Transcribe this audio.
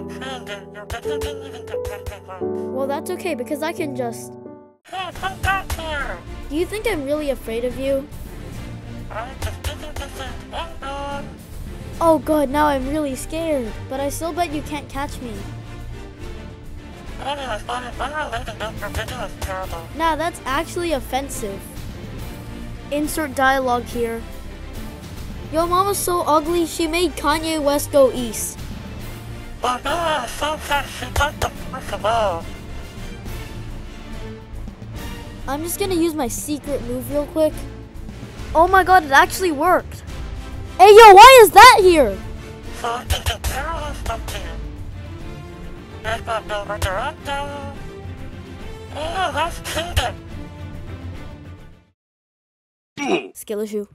Well, that's okay because I can just... Do you think I'm really afraid of you? Oh god, now I'm really scared. But I still bet you can't catch me. Nah, that's actually offensive. Insert dialogue here. Yo, mama's so ugly, she made Kanye West go east. I'm just gonna use my secret move real quick. Oh my god, it actually worked. Hey yo, why is that here? Skill issue.